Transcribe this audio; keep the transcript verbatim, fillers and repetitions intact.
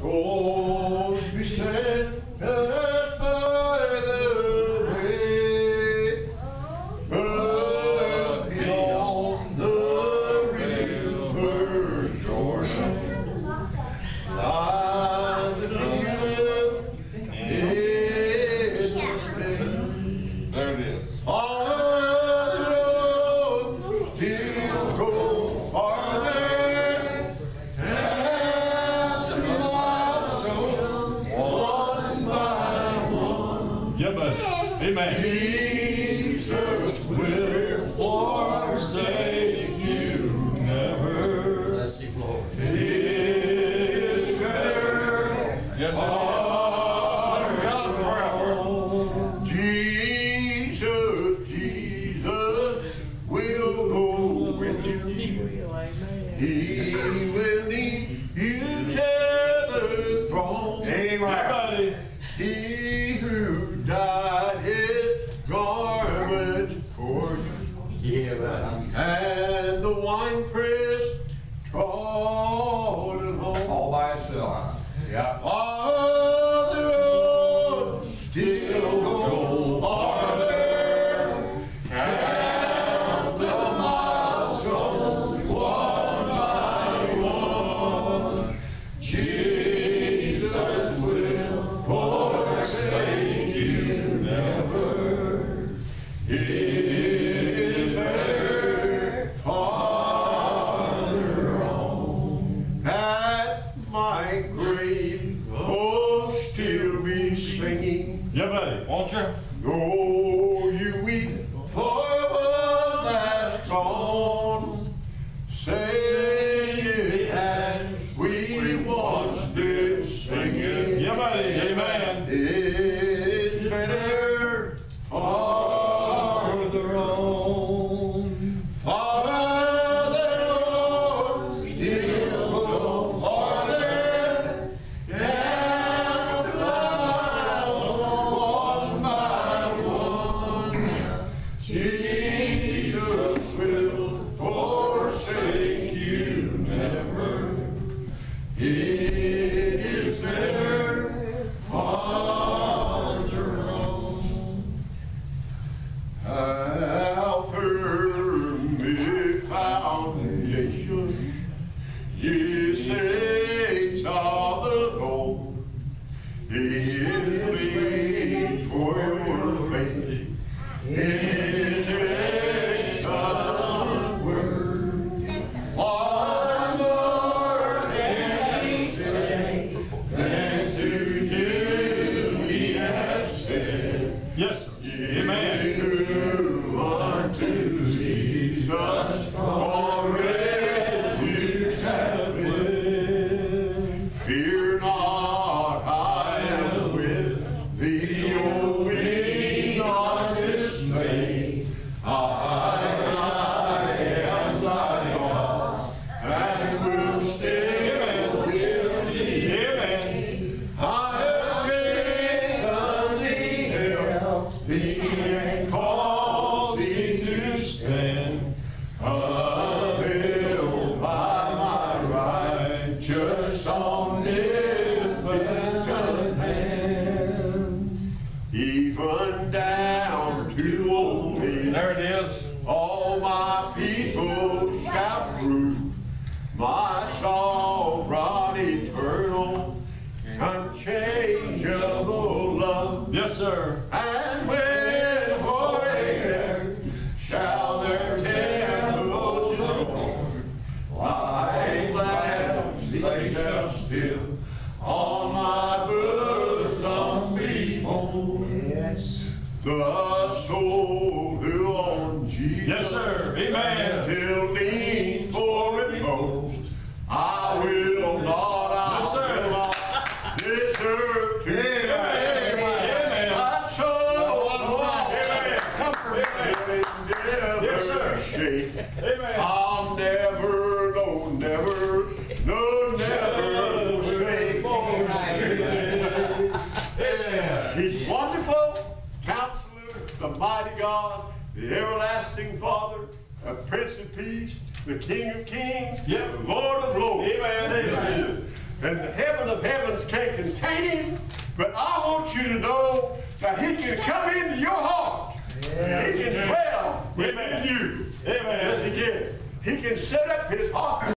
souls be set by the way, but beyond the river Jordan lies the field in Spain. There it is. On the road still go farther. Amen. Jesus will forsake you never. Bless you, Lord. His better Yes, sir. God forever. Jesus, Jesus will go with you. He will lead you to the throne. Amen. He who died his garment for you, and the winepress trodden home All by itself. yeah. Farther on, still go farther, count the milestones one by one. Jesus will forsake you never. He is there farther on. At my grave, oh, still be singing. Yeah, buddy. Won't you? Though you weep for one that's gone, say it as we once did singing. Yeah, buddy. Amen. It's better farther on, farther on, still go farther, down the miles, one by one. Jesus will forsake you never. It is there farther on. How firm the foundation, ye saints of the Lord, He is laid for your faith in His excellent word. What more can He say than to do He has said? Yes, sir. Amen. Unto Jesus for refuge have been. Fear not, I am with thee, O be not dismayed. I, I am thy God, and will stand with thee. Amen. I have strengthened thee, help thee, and cause thee to stand, upheld by my righteous omnipotent hand, even down to old age. There it is. All my people shall prove my sovereign, eternal, unchangeable love. Yes, sir. And when forever shall their temples adorn, like lambs they shall still on my bosom be born. Yes. The soul who on Jesus Yes, sir. Amen. still leans for repose. I will not, I Yes, sir. will not desert to Amen. my soul. Amen. Comfort will never Yes, sir. shake. Amen. I'll never, no, never, no, never forsake you. Amen. He's wonderful, Counselor, the mighty God, the everlasting Father, the Prince of Peace, the King of Kings, Yep. the Lord of Lords. Amen. And the heaven of heavens But I want you to know that he can come into your heart. He can dwell within you. Amen. Yes, he can. He can set up his heart